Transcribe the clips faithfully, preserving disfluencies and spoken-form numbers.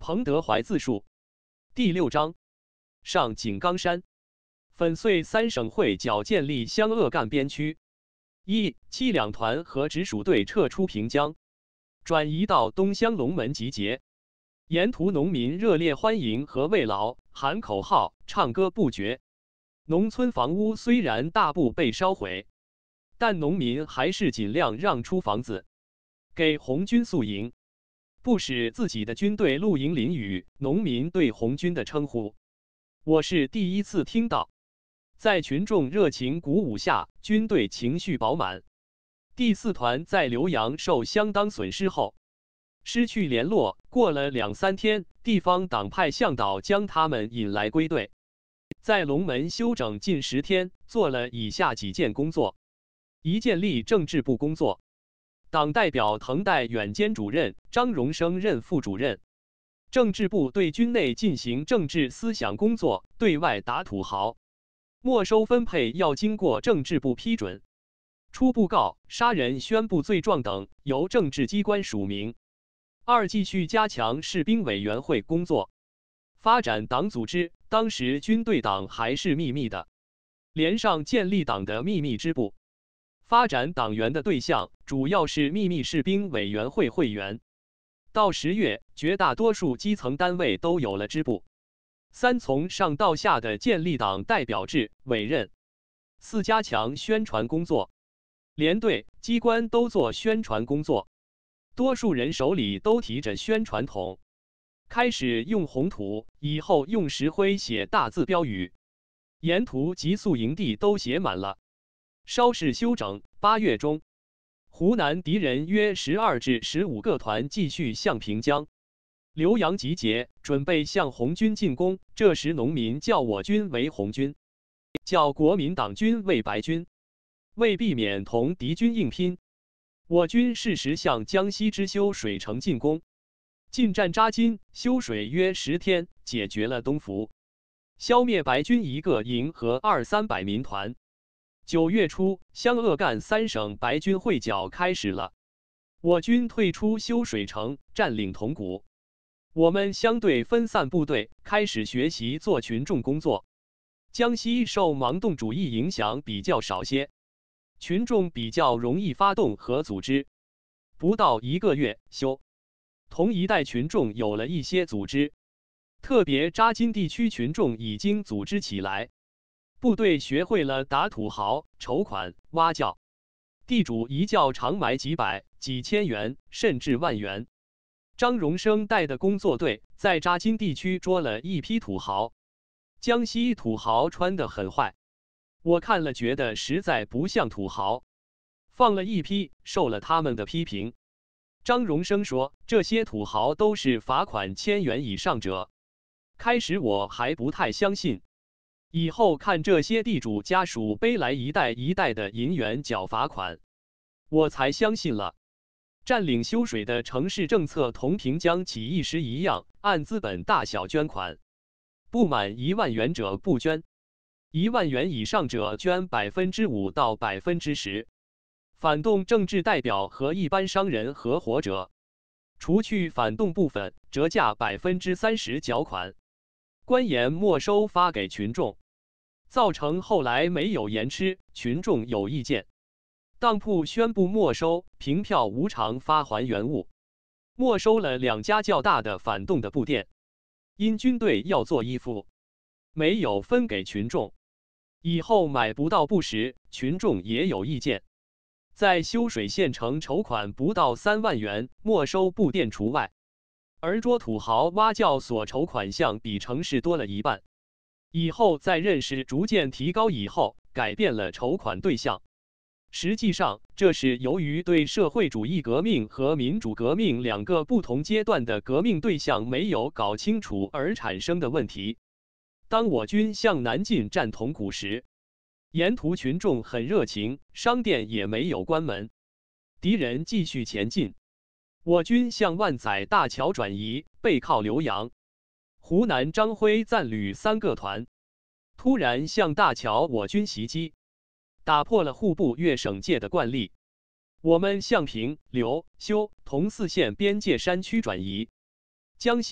彭德怀自述。第六章，上井冈山，粉碎三省会剿建立湘鄂赣边区。一、七两团和直属队撤出平江，转移到东乡龙门集结。沿途农民热烈欢迎和慰劳，喊口号，唱歌不绝。农村房屋虽然大部被烧毁，但农民还是尽量让出房子，给红军宿营，不使自己的军队露营淋雨。农民对红军的称呼，我是第一次听到。在群众热情鼓舞下，军队情绪饱满。第四团在浏阳受相当损失后，失去联络。过了两三天，地方党派向导将他们引来归队，在龙门休整近十天，做了以下几件工作：一、建立政治部工作，党代表滕代远兼主任，张荣生任副主任。政治部对军内进行政治思想工作，对外打土豪，没收分配要经过政治部批准。出布告、杀人宣布罪状等由政治机关署名。二、继续加强士兵委员会工作，发展党组织。当时军队党还是秘密的，连上建立党的秘密支部。发展党员的对象主要是秘密士兵委员会会员。到十月，绝大多数基层单位都有了支部。三、从上到下的建立党代表制委任。四、加强宣传工作，连队、机关都做宣传工作，多数人手里都提着宣传筒，开始用红土，以后用石灰写大字标语，沿途急速营地都写满了。稍事休整，八月中，湖南敌人约十二至十五个团继续向平江、浏阳集结，准备向红军进攻。这时农民叫我军为红军，叫国民党军为白军。为避免同敌军硬拼，我军适时向江西之修水城进攻。进占扎金、修水约十天，解决了东伏，消灭白军一个营和二三百民团。九月初，湘鄂赣三省白军会剿开始了。我军退出修水城，占领铜鼓。我们相对分散部队，开始学习做群众工作。江西受盲动主义影响比较少些，群众比较容易发动和组织。不到一个月，修同一带群众有了一些组织，特别扎金地区群众已经组织起来。部队学会了打土豪、筹款、挖窖，地主一窖常买几百、几千元，甚至万元。张荣生带的工作队在扎金地区捉了一批土豪。江西土豪穿得很坏，我看了觉得实在不像土豪，放了一批，受了他们的批评。张荣生说，这些土豪都是罚款千元以上者。开始我还不太相信，以后看这些地主家属背来一袋一袋的银元缴罚款，我才相信了。占领修水的城市政策同平江起义时一样，按资本大小捐款，不满一万元者不捐，一万元以上者捐百分之五到百分之十。反动政治代表和一般商人合伙者，除去反动部分，折价百分之三十缴款，官盐没收发给群众，造成后来没有盐吃。群众有意见，当铺宣布没收，凭票无偿发还原物，没收了两家较大的反动的布店。因军队要做衣服，没有分给群众，以后买不到布时，群众也有意见。在修水县城筹款不到三万元，没收布店除外，而捉土豪挖窖所筹款项比城市多了一半。以后在认识逐渐提高以后，改变了筹款对象。实际上，这是由于对社会主义革命和民主革命两个不同阶段的革命对象没有搞清楚而产生的问题。当我军向南进占铜鼓时，沿途群众很热情，商店也没有关门。敌人继续前进，我军向万载大桥转移，背靠浏阳。湖南张辉暂旅三个团，突然向大桥我军袭击，打破了户部越省界的惯例。我们向平、刘、修、同四县边界山区转移。江西、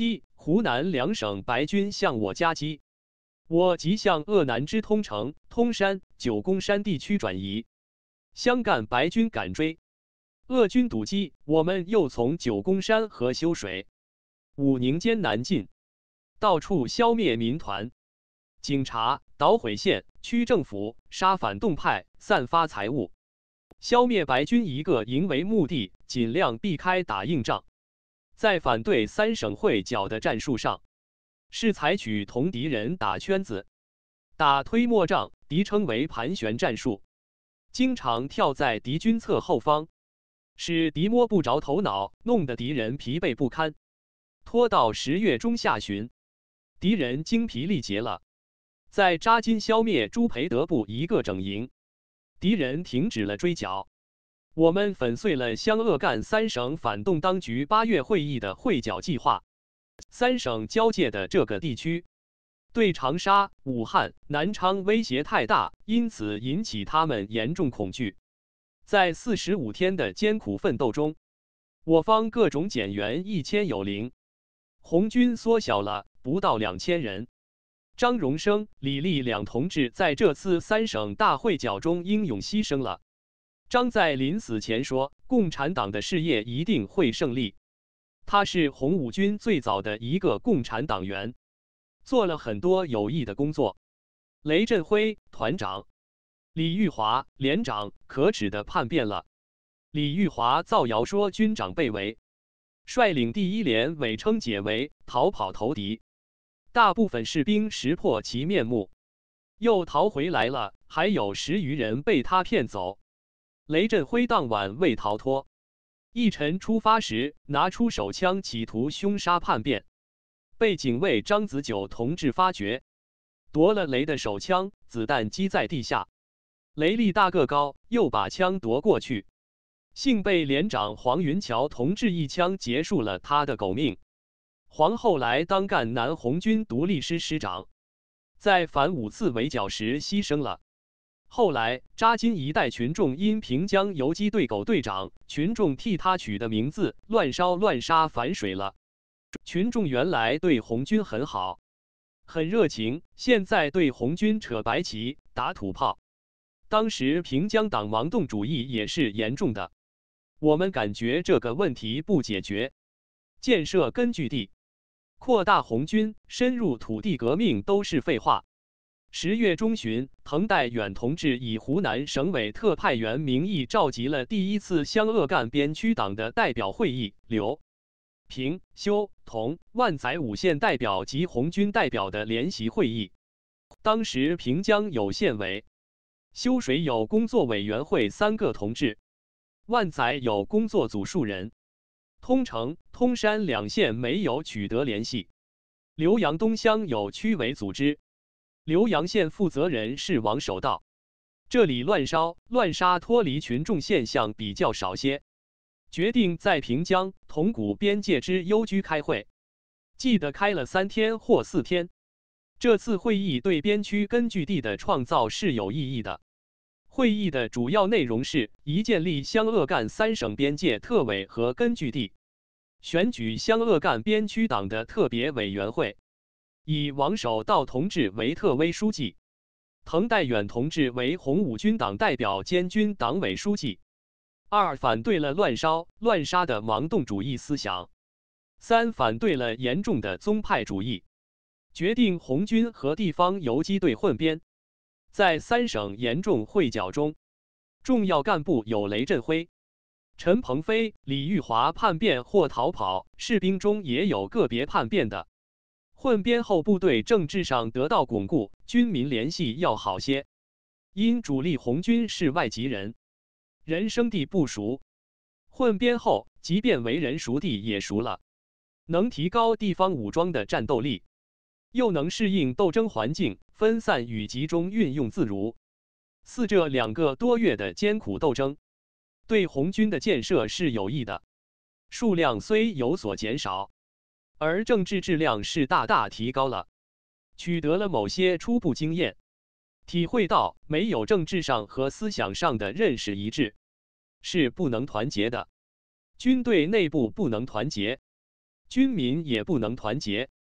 湖南两省白军向我夹击，我即向鄂南之通城、通山、九宫山地区转移，湘赣白军赶追，鄂军堵击，我们又从九宫山和修水、武宁间南进，到处消灭民团、警察，捣毁县区政府，杀反动派，散发财物，消灭白军一个营为目的，尽量避开打硬仗。在反对三省会剿的战术上，是采取同敌人打圈子、打推磨仗，敌称为盘旋战术，经常跳在敌军侧后方，使敌摸不着头脑，弄得敌人疲惫不堪。拖到十月中下旬，敌人精疲力竭了，在扎金消灭朱培德部一个整营，敌人停止了追剿。我们粉碎了湘鄂赣三省反动当局八月会议的会剿计划。三省交界的这个地区，对长沙、武汉、南昌威胁太大，因此引起他们严重恐惧。在四十五天的艰苦奋斗中，我方各种减员一千有零，红军缩小了不到两千人。张荣生、李立两同志在这次三省大会剿中英勇牺牲了。张在临死前说，共产党的事业一定会胜利。他是红五军最早的一个共产党员，做了很多有益的工作。雷振辉团长、李玉华连长可耻地叛变了。李玉华造谣说军长被围，率领第一连伪称解围，逃跑投敌。大部分士兵识破其面目，又逃回来了，还有十余人被他骗走。雷振辉当晚未逃脱，一晨出发时拿出手枪企图凶杀叛变，被警卫张子久同志发觉，夺了雷的手枪，子弹击在地下。雷力大个高，又把枪夺过去，幸被连长黄云桥同志一枪结束了他的狗命。黄后来当赣南红军独立师师长，在反五次围剿时牺牲了。后来，扎金一带群众因平江游击队狗队长，群众替他取的名字，乱烧乱杀反水了。群众原来对红军很好，很热情，现在对红军扯白旗、打土炮。当时平江党盲动主义也是严重的，我们感觉这个问题不解决，建设根据地、扩大红军、深入土地革命都是废话。十月中旬，滕代远同志以湖南省委特派员名义召集了第一次湘鄂赣边区党的代表会议，刘、平、修、同、万载五县代表及红军代表的联席会议。当时平江有县委，修水有工作委员会三个同志，万载有工作组数人，通城、通山两县没有取得联系。浏阳东乡有区委组织。浏阳县负责人是王守道，这里乱烧乱杀脱离群众现象比较少些，决定在平江、铜鼓边界之幽居开会，记得开了三天或四天。这次会议对边区根据地的创造是有意义的。会议的主要内容是：一、建立湘鄂赣三省边界特委和根据地，选举湘鄂赣边区党的特别委员会。以王守道同志为特委书记，滕代远同志为红五军党代表兼军党委书记。二、反对了乱烧乱杀的盲动主义思想。三、反对了严重的宗派主义，决定红军和地方游击队混编。在三省严重会剿中，重要干部有雷振辉、陈鹏飞、李玉华叛变或逃跑，士兵中也有个别叛变的。混编后部队政治上得到巩固，军民联系要好些。因主力红军是外籍人，人生地不熟，混编后即便为人熟地也熟了，能提高地方武装的战斗力，又能适应斗争环境，分散与集中运用自如。四、这两个多月的艰苦斗争，对红军的建设是有益的，数量虽有所减少，而政治质量是大大提高了，取得了某些初步经验，体会到没有政治上和思想上的认识一致，是不能团结的。军队内部不能团结，军民也不能团结，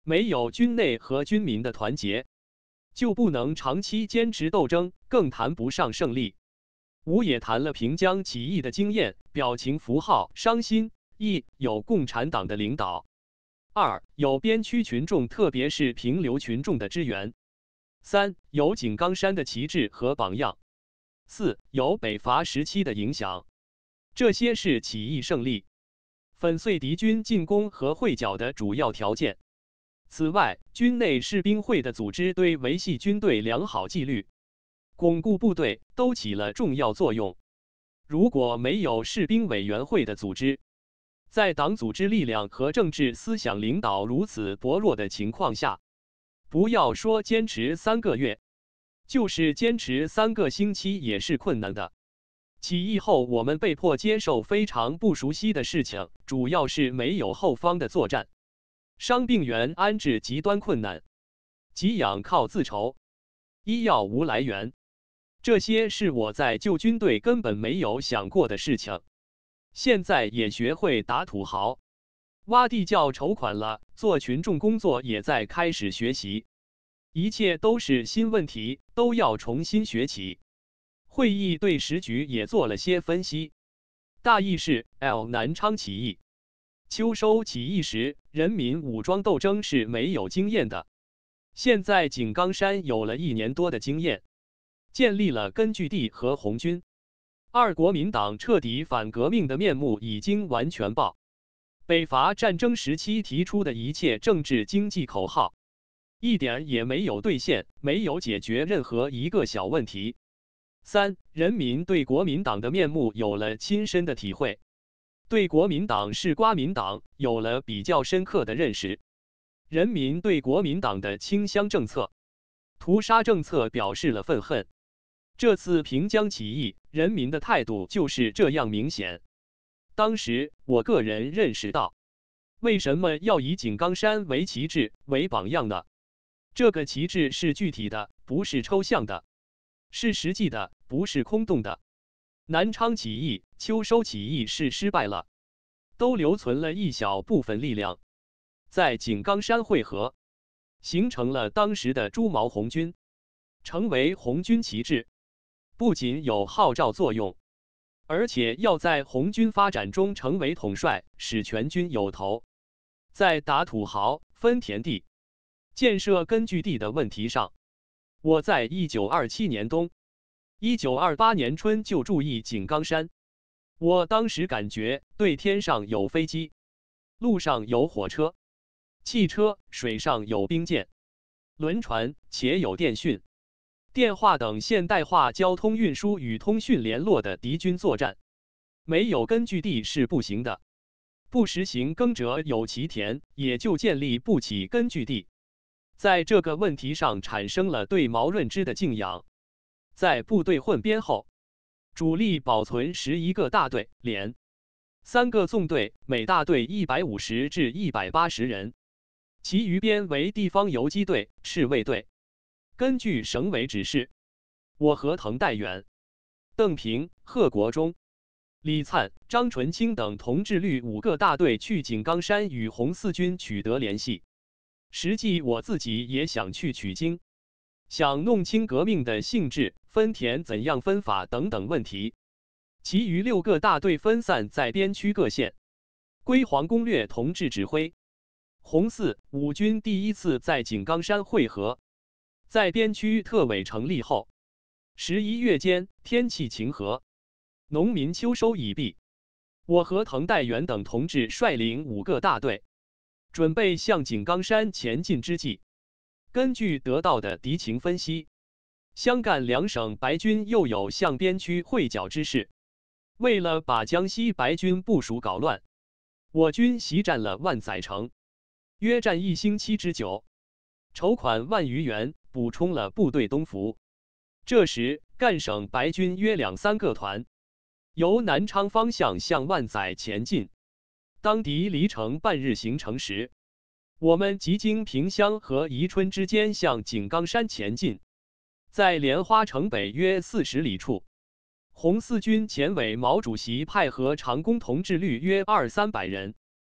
没有军内和军民的团结，就不能长期坚持斗争，更谈不上胜利。吴也谈了平江起义的经验、表情符号、伤心。一有共产党的领导，二有边区群众，特别是平流群众的支援，三有井冈山的旗帜和榜样，四有北伐时期的影响。这些是起义胜利、粉碎敌军进攻和会剿的主要条件。此外，军内士兵会的组织对维系军队良好纪律、巩固部队都起了重要作用。如果没有士兵委员会的组织，在党组织力量和政治思想领导如此薄弱的情况下，不要说坚持三个月，就是坚持三个星期也是困难的。起义后，我们被迫接受非常不熟悉的事情，主要是没有后方的作战，伤病员安置极端困难，给养靠自筹，医药无来源，这些是我在旧军队根本没有想过的事情。现在也学会打土豪、挖地窖筹款了，做群众工作也在开始学习，一切都是新问题，都要重新学起。会议对时局也做了些分析，大意是 L 南昌起义、秋收起义时，人民武装斗争是没有经验的，现在井冈山有了一年多的经验，建立了根据地和红军。二国民党彻底反革命的面目已经完全暴。北伐战争时期提出的一切政治经济口号，一点也没有兑现，没有解决任何一个小问题。三、人民对国民党的面目有了亲身的体会，对国民党是瓜民党有了比较深刻的认识。人民对国民党的清乡政策、屠杀政策表示了愤恨。这次平江起义，人民的态度就是这样明显。当时我个人认识到，为什么要以井冈山为旗帜、为榜样呢？这个旗帜是具体的，不是抽象的，是实际的，不是空洞的。南昌起义、秋收起义是失败了，都留存了一小部分力量，在井冈山会合，形成了当时的朱毛红军，成为红军旗帜。不仅有号召作用，而且要在红军发展中成为统帅，使全军有头。在打土豪、分田地、建设根据地的问题上，我在一九二七年冬、一九二八年春就注意井冈山。我当时感觉，对天上有飞机，路上有火车、汽车，水上有兵舰、轮船，且有电讯、电话等现代化交通运输与通讯联络的敌军作战，没有根据地是不行的。不实行耕者有其田，也就建立不起根据地。在这个问题上产生了对毛润之的敬仰。在部队混编后，主力保存十一个大队、连、三个纵队，每大队一百五十至一百八十人，其余编为地方游击队、赤卫队。根据省委指示，我和滕代远、邓平、贺国忠、李灿、张纯清等同志率五个大队去井冈山与红四军取得联系。实际我自己也想去取经，想弄清革命的性质、分田怎样分法等等问题。其余六个大队分散在边区各县，归黄公略同志指挥。红四、五军第一次在井冈山会合。在边区特委成立后，十一月间天气晴和，农民秋收已毕。我和滕代远等同志率领五个大队，准备向井冈山前进之际，根据得到的敌情分析，湘赣两省白军又有向边区会剿之势。为了把江西白军部署搞乱，我军袭占了万载城，约战一星期之久，筹款万余元，补充了部队东服。这时赣省白军约两三个团，由南昌方向向万载前进。当敌离城半日行程时，我们即经萍乡和宜春之间向井冈山前进。在莲花城北约四十里处，红四军前委毛主席派和长工同志率约二三百人，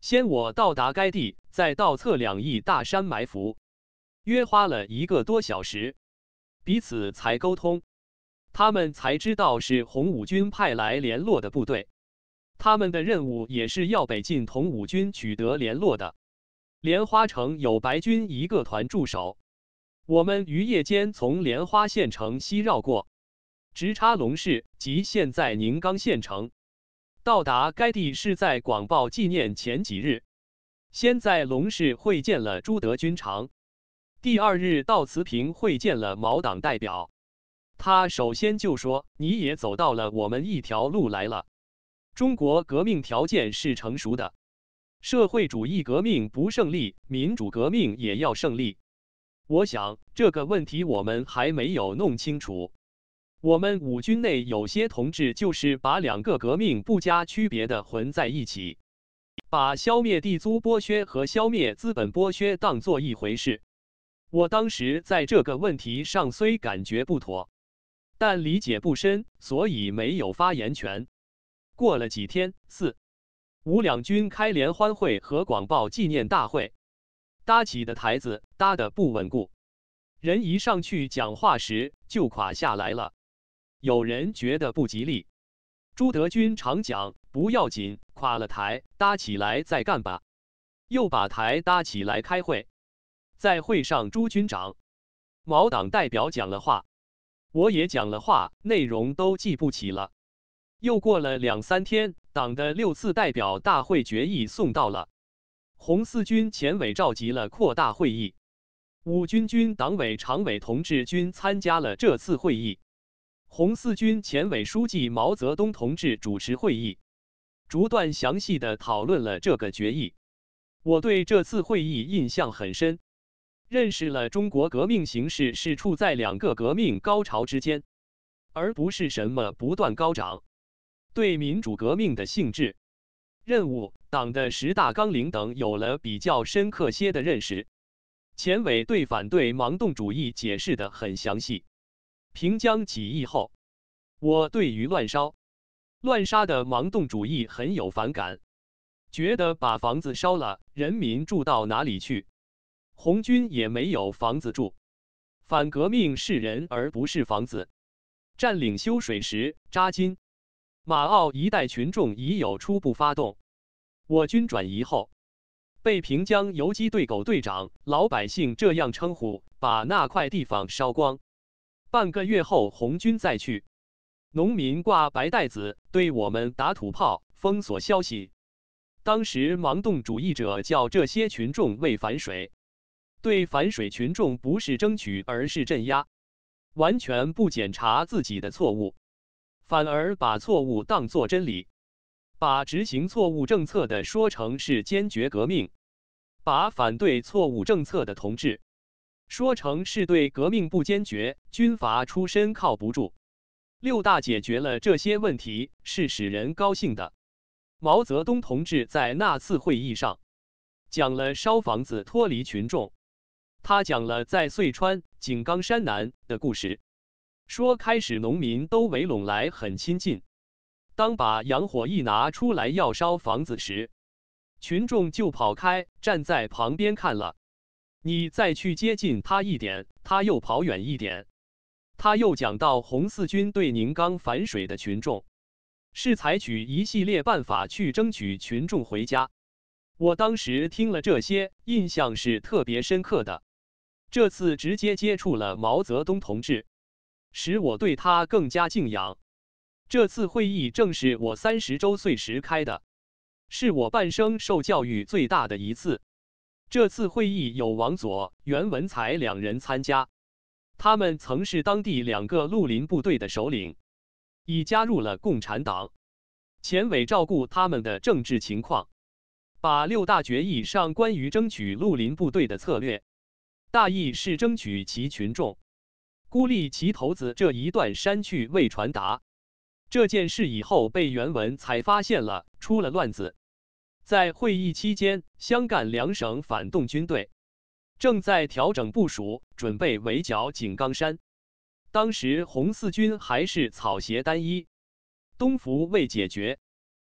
先我到达该地，再倒测两翼大山埋伏，约花了一个多小时，彼此才沟通。他们才知道是红五军派来联络的部队，他们的任务也是要北进同五军取得联络的。莲花城有白军一个团驻守，我们于夜间从莲花县城西绕过，直插龙市及现在宁冈县城。到达该地是在广报纪念前几日，先在龙市会见了朱德军长，第二日到慈平会见了毛党代表。他首先就说：“你也走到了我们一条路来了。中国革命条件是成熟的，社会主义革命不胜利，民主革命也要胜利。我想这个问题我们还没有弄清楚。我们五军内有些同志就是把两个革命不加区别的混在一起，把消灭地租剥削和消灭资本剥削当作一回事。我当时在这个问题上虽感觉不妥，但理解不深，所以没有发言权。过了几天，四五两军开联欢会和广报纪念大会，搭起的台子搭得不稳固，人一上去讲话时就垮下来了。有人觉得不吉利，朱德军常讲不要紧，垮了台搭起来再干吧，又把台搭起来开会。在会上，朱军长、毛党代表讲了话，我也讲了话，内容都记不起了。又过了两三天，党的六次代表大会决议送到了，红四军前委召集了扩大会议，五军军党委常委同志均参加了这次会议。红四军前委书记毛泽东同志主持会议，逐段详细的讨论了这个决议。我对这次会议印象很深，认识了中国革命形势是处在两个革命高潮之间，而不是什么不断高涨。对民主革命的性质、任务、党的十大纲领等有了比较深刻些的认识。前委对反对盲动主义解释得很详细。平江起义后，我对于乱烧、乱杀的盲动主义很有反感，觉得把房子烧了，人民住到哪里去？红军也没有房子住。反革命是人而不是房子。占领修水石、扎金、马澳一带群众已有初步发动。我军转移后，被平江游击队狗队长、老百姓这样称呼，把那块地方烧光。半个月后，红军再去，农民挂白袋子对我们打土炮，封锁消息。当时盲动主义者叫这些群众为反水，对反水群众不是争取，而是镇压，完全不检查自己的错误，反而把错误当作真理，把执行错误政策的说成是坚决革命，把反对错误政策的同志说成是对革命不坚决，军阀出身靠不住。六大解决了这些问题，是使人高兴的。毛泽东同志在那次会议上讲了烧房子脱离群众，他讲了在遂川、井冈山南的故事，说开始农民都围拢来很亲近，当把洋火一拿出来要烧房子时，群众就跑开，站在旁边看了。你再去接近他一点，他又跑远一点。他又讲到红四军对宁冈反水的群众，是采取一系列办法去争取群众回家。我当时听了这些，印象是特别深刻的。这次直接接触了毛泽东同志，使我对他更加敬仰。这次会议正是我三十周岁时开的，是我半生受教育最大的一次。这次会议有王佐、袁文才两人参加，他们曾是当地两个绿林部队的首领，已加入了共产党。前委照顾他们的政治情况，把六大决议上关于争取绿林部队的策略，大意是争取其群众，孤立其头子这一段删去未传达。这件事以后被袁文才发现了，出了乱子。在会议期间，湘赣两省反动军队正在调整部署，准备围剿井冈山。当时红四军还是草鞋单衣，东伏未解决，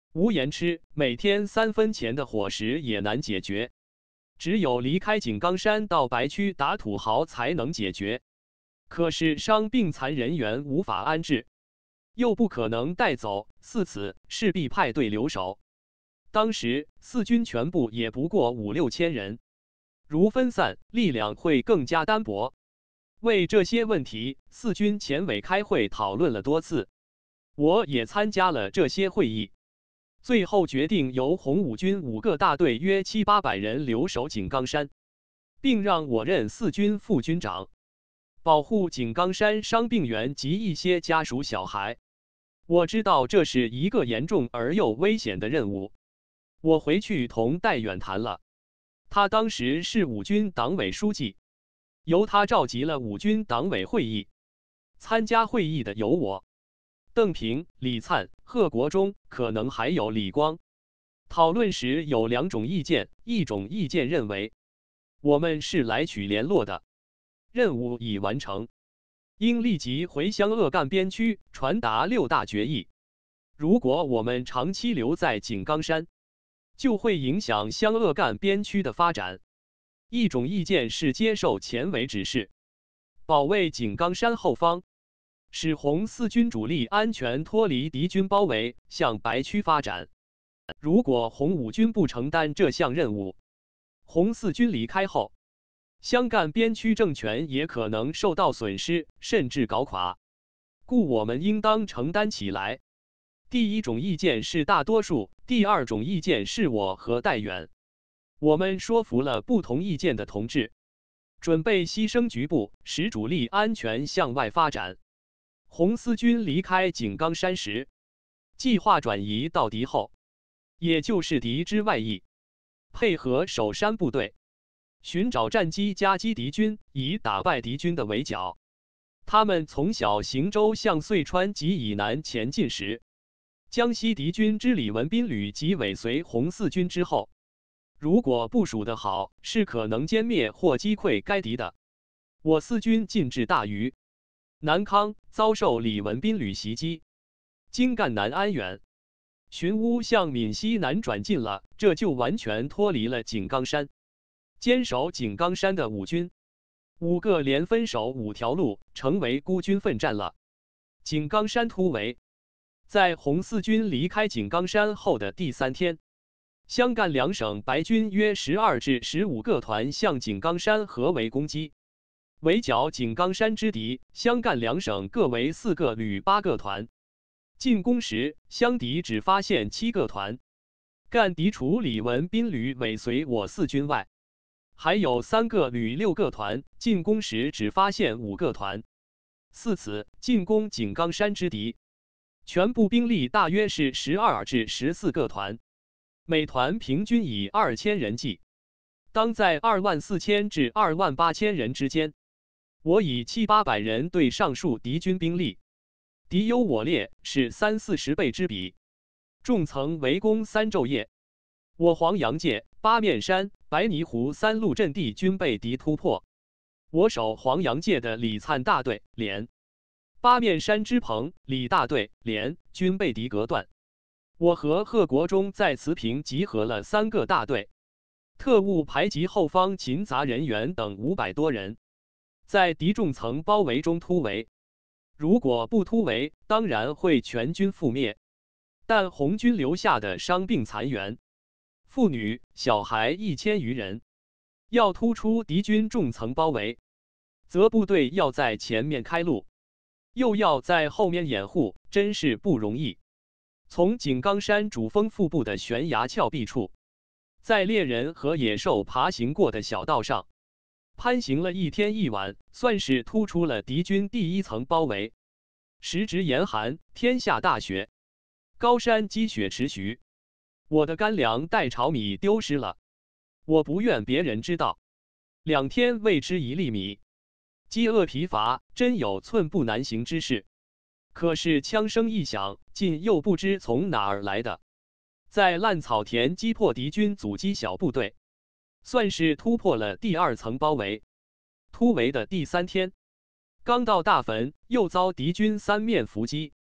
无言吃每天三分钱的伙食也难解决，只有离开井冈山到白区打土豪才能解决。可是伤病残人员无法安置，又不可能带走，似此势必派队留守。当时四军全部也不过五六千人，如分散，力量会更加单薄。为这些问题，四军前委开会讨论了多次，我也参加了这些会议。最后决定由红五军五个大队约七八百人留守井冈山，并让我任四军副军长，保护井冈山伤病员及一些家属小孩。我知道这是一个严重而又危险的任务。我回去同戴远谈了，他当时是五军党委书记，由他召集了五军党委会议。参加会议的有我、邓平、李灿、贺国忠，可能还有李光。讨论时有两种意见，一种意见认为，我们是来取联络的，任务已完成，应立即回湘鄂赣边区传达六大决议。如果我们长期留在井冈山，就会影响湘鄂赣边区的发展。一种意见是接受前委指示，保卫井冈山后方，使红四军主力安全脱离敌军包围，向白区发展。如果红五军不承担这项任务，红四军离开后，湘赣边区政权也可能受到损失，甚至搞垮，故我们应当承担起来。第一种意见是大多数，第二种意见是我和戴远。我们说服了不同意见的同志，准备牺牲局部，使主力安全向外发展。红四军离开井冈山时，计划转移到敌后，也就是敌之外翼，配合守山部队，寻找战机夹击敌军，以打败敌军的围剿。他们从小行舟向遂川及以南前进时，江西敌军之李文斌旅即尾随红四军之后，如果部署得好，是可能歼灭或击溃该敌的。我四军进至大余、南康，遭受李文斌旅袭击，经赣南安远、寻乌向闽西南转进了，这就完全脱离了井冈山。坚守井冈山的五军，五个连分守五条路，成为孤军奋战了。井冈山突围，在红四军离开井冈山后的第三天，湘赣两省白军约十二至十五个团向井冈山合围攻击，围剿井冈山之敌。湘赣两省各为四个旅八个团。进攻时，湘敌只发现七个团，赣敌除李文斌旅尾随我四军外，还有三个旅六个团。进攻时只发现五个团。四次进攻井冈山之敌，全部兵力大约是十二至十四个团。每团平均以二千人计，当在二万四千至二万八千人之间。我以七八百人对上述敌军兵力，敌优我劣，是三四十倍之比。众曾围攻三昼夜，我黄杨界、八面山、白泥湖三路阵地均被敌突破。我守黄杨界的李灿大队、连、八面山之彭、李大队、连均被敌隔断。我和贺国忠在慈平集合了三个大队，特务排及后方勤杂人员等五百多人，在敌众层包围中突围。如果不突围，当然会全军覆灭。但红军留下的伤病残员、妇女、小孩一千余人，要突出敌军众层包围，则部队要在前面开路，又要在后面掩护，真是不容易。从井冈山主峰腹部的悬崖峭壁处，在猎人和野兽爬行过的小道上，攀行了一天一晚，算是突出了敌军第一层包围。时值严寒，天下大雪，高山积雪持续，我的干粮带炒米丢失了，我不愿别人知道。两天未吃一粒米，饥饿疲乏，真有寸步难行之势。可是枪声一响，进又不知从哪儿来的，在烂草田击破敌军阻击小部队，算是突破了第二层包围。突围的第三天，刚到大坟，又遭敌军三面伏击，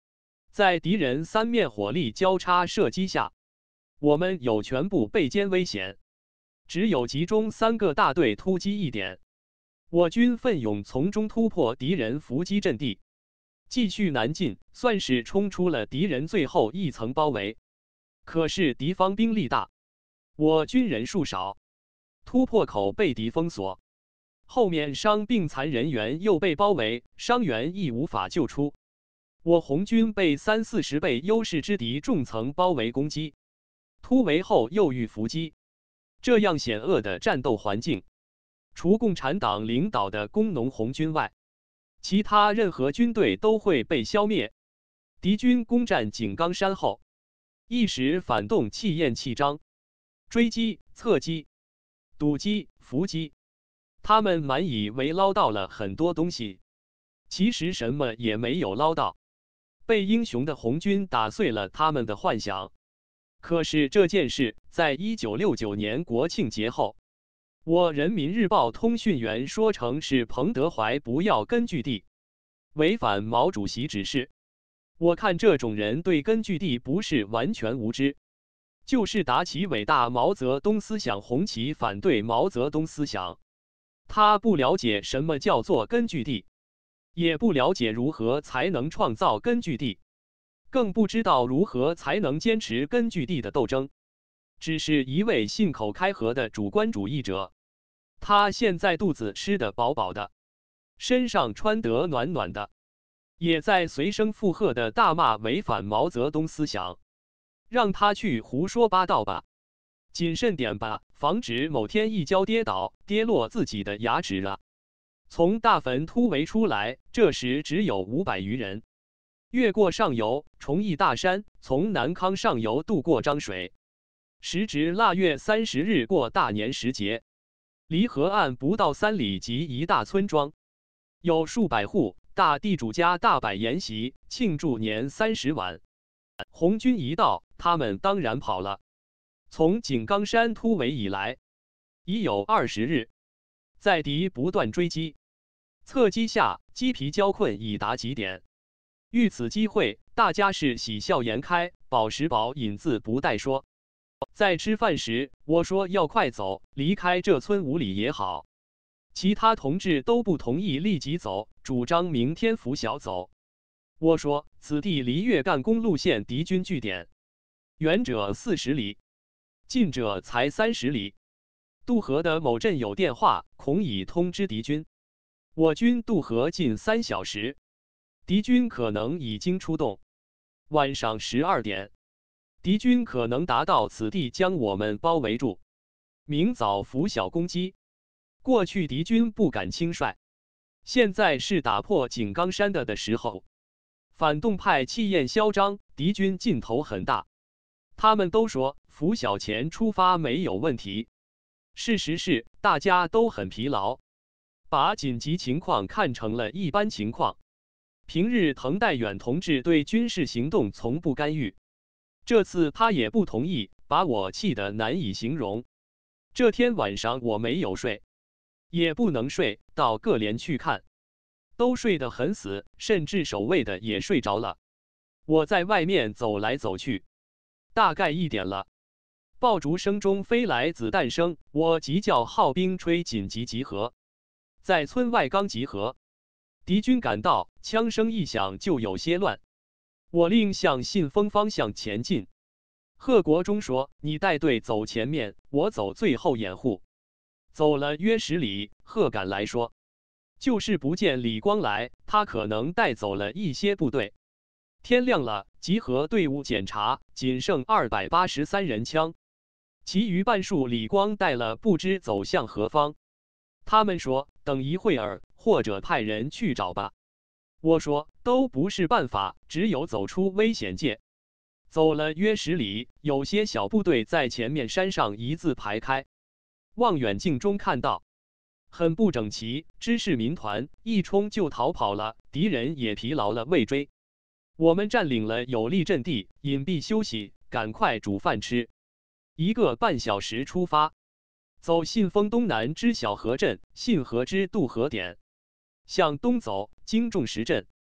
在敌人三面火力交叉射击下，我们有全部被歼危险，只有集中三个大队突击一点。我军奋勇从中突破敌人伏击阵地，继续南进，算是冲出了敌人最后一层包围。可是敌方兵力大，我军人数少，突破口被敌封锁，后面伤病残人员又被包围，伤员亦无法救出。我红军被三四十倍优势之敌重层包围攻击，突围后又遇伏击，这样险恶的战斗环境，除共产党领导的工农红军外，其他任何军队都会被消灭。敌军攻占井冈山后，一时反动气焰气张，追击、侧击、堵击、伏击，他们满以为捞到了很多东西，其实什么也没有捞到。被英雄的红军打碎了他们的幻想。可是这件事在一九六九年国庆节后，我人民日报通讯员说成是彭德怀不要根据地，违反毛主席指示。我看这种人对根据地不是完全无知，就是打起伟大毛泽东思想红旗反对毛泽东思想。他不了解什么叫做根据地，也不了解如何才能创造根据地，更不知道如何才能坚持根据地的斗争，只是一位信口开河的主观主义者。他现在肚子吃得饱饱的，身上穿得暖暖的，也在随声附和的大骂违反毛泽东思想，让他去胡说八道吧，谨慎点吧，防止某天一跤跌倒，跌落自己的牙齿了。从大坟突围出来，这时只有五百余人，越过上游崇义大山，从南康上游渡过漳水，时值腊月三十日过大年时节，离河岸不到三里即一大村庄，有数百户，大地主家大摆筵席，庆祝年三十晚。红军一到，他们当然跑了。从井冈山突围以来，已有二十日，在敌不断追击、侧击下，鸡皮交困已达极点。遇此机会，大家是喜笑颜开，饱食饱饮自不待说。在吃饭时，我说要快走，离开这村五里也好。其他同志都不同意立即走，主张明天拂晓走。我说此地离岳干公路线敌军据点，远者四十里，近者才三十里。渡河的某镇有电话，恐已通知敌军。我军渡河近三小时，敌军可能已经出动。晚上十二点，敌军可能达到此地，将我们包围住。明早拂晓攻击。过去敌军不敢轻率，现在是打破井冈山的的时候。反动派气焰嚣张，敌军劲头很大。他们都说拂晓前出发没有问题。事实是大家都很疲劳，把紧急情况看成了一般情况。平日滕代远同志对军事行动从不干预，这次他也不同意，把我气得难以形容。这天晚上我没有睡，也不能睡，到各连去看，都睡得很死，甚至守卫的也睡着了。我在外面走来走去，大概一点了，爆竹声中飞来子弹声，我急叫号兵吹紧急集合。在村外刚集合，敌军赶到，枪声一响就有些乱。我令向信丰方向前进。贺国忠说：“你带队走前面，我走最后掩护。”走了约十里，贺赶来说：“就是不见李光来，他可能带走了一些部队。”天亮了，集合队伍检查，仅剩二百八十三人枪，其余半数李光带了，不知走向何方。他们说：“等一会儿，或者派人去找吧。”我说：“都不是办法，只有走出危险界。”走了约十里，有些小部队在前面山上一字排开，望远镜中看到很不整齐，知是民团，一冲就逃跑了。敌人也疲劳了，未追。我们占领了有利阵地，隐蔽休息，赶快煮饭吃。一个半小时出发，走信丰东南之小河镇，信河之渡河点，向东走，经众石镇，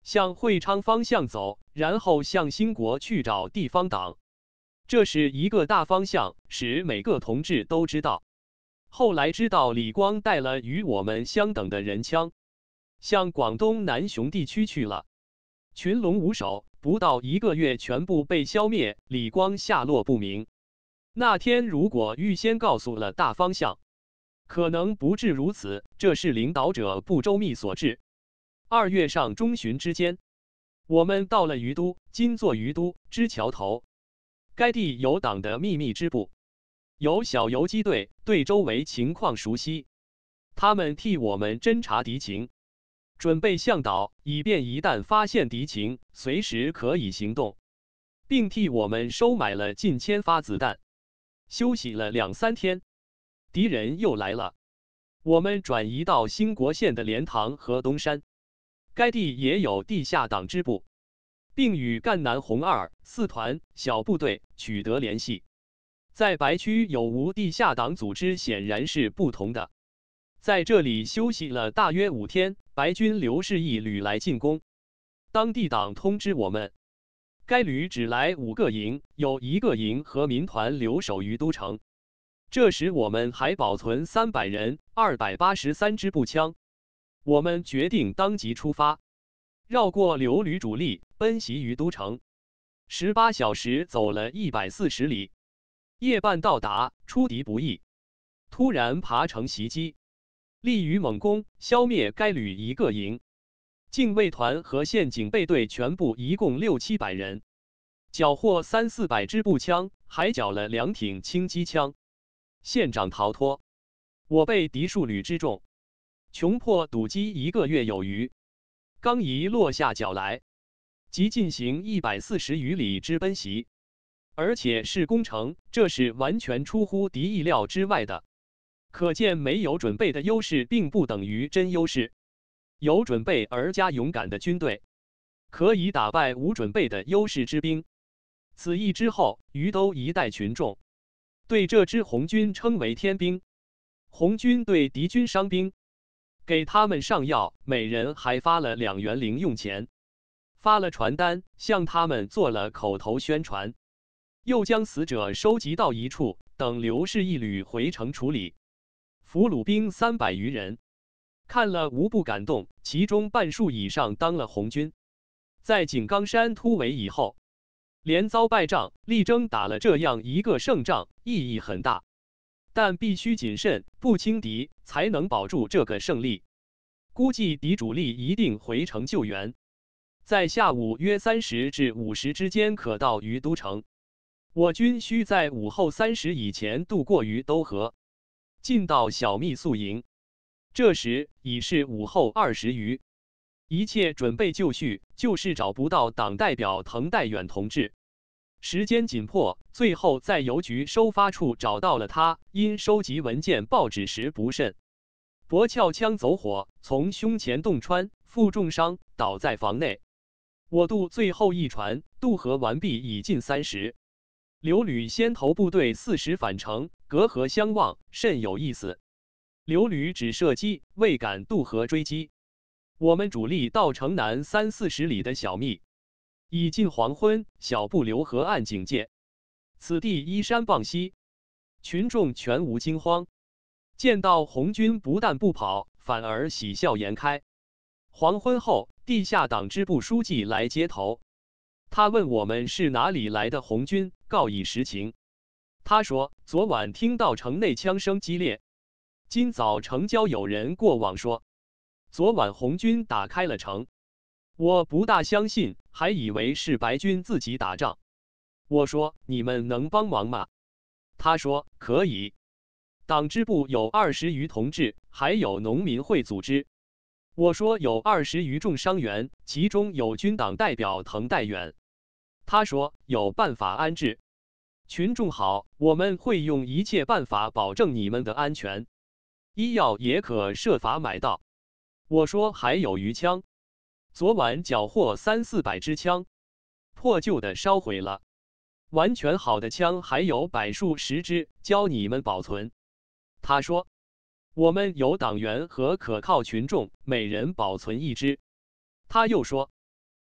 向会昌方向走，然后向兴国去找地方党。这是一个大方向，使每个同志都知道。后来知道李光带了与我们相等的人枪，向广东南雄地区去了。群龙无首，不到一个月全部被消灭，李光下落不明。那天如果预先告诉了大方向，可能不至如此，这是领导者不周密所致。二月上中旬之间，我们到了于都，今作于都之桥头。该地有党的秘密支部，有小游击队，对周围情况熟悉，他们替我们侦察敌情，准备向导，以便一旦发现敌情，随时可以行动，并替我们收买了近千发子弹。休息了两三天，敌人又来了，我们转移到兴国县的莲塘和东山，该地也有地下党支部，并与赣南红二、四团小部队取得联系。在白区有无地下党组织显然是不同的。在这里休息了大约五天，白军刘氏一旅来进攻。当地党通知我们，该旅只来五个营，有一个营和民团留守于都城。这时我们还保存三百人、二百八十三支步枪。我们决定当即出发，绕过刘旅主力，奔袭于都城。十八小时走了一百四十里，夜半到达，出敌不意。突然爬城袭击，立于猛攻，消灭该旅一个营。警卫团和县警备队全部一共六七百人，缴获三四百支步枪，还缴了两挺轻机枪。县长逃脱，我被敌数旅之众，穷迫堵击一个月有余。刚一落下脚来，即进行一百四十余里之奔袭，而且是攻城，这是完全出乎敌意料之外的。可见没有准备的优势并不等于真优势。有准备而加勇敢的军队，可以打败无准备的优势之兵。此役之后，于都一带群众对这支红军称为天兵。红军对敌军伤兵，给他们上药，每人还发了两元零用钱，发了传单，向他们做了口头宣传，又将死者收集到一处，等刘氏一旅回城处理。俘虏兵三百余人，看了无不感动，其中半数以上当了红军。在井冈山突围以后，连遭败仗，力争打了这样一个胜仗，意义很大。但必须谨慎，不轻敌，才能保住这个胜利。估计敌主力一定回城救援，在下午约三时至五时之间可到于都城。我军需在午后三时以前渡过于都河，进到小密宿营。这时已是午后二时余，一切准备就绪，就是找不到党代表滕代远同志。时间紧迫，最后在邮局收发处找到了他，因收集文件报纸时不慎，脖鞘枪走火，从胸前洞穿，负重伤，倒在房内。我渡最后一船，渡河完毕已近三时。刘旅先头部队四时返程，隔河相望，甚有意思。刘旅只射击，未敢渡河追击。我们主力到城南三四十里的小密，已近黄昏，小步流河岸警戒。此地依山傍溪，群众全无惊慌。见到红军不但不跑，反而喜笑颜开。黄昏后，地下党支部书记来接头，他问我们是哪里来的红军，告以实情。他说，昨晚听到城内枪声激烈，今早城郊有人过往说，昨晚红军打开了城。我不大相信，还以为是白军自己打仗。我说，你们能帮忙吗？他说，可以。党支部有二十余同志，还有农民会组织。我说有二十余众伤员，其中有军党代表滕代远。他说有办法安置。群众好，我们会用一切办法保证你们的安全。医药也可设法买到。我说还有余枪，昨晚缴获三四百支枪，破旧的烧毁了，完全好的枪还有百数十支，教你们保存。他说，我们有党员和可靠群众，每人保存一支。他又说，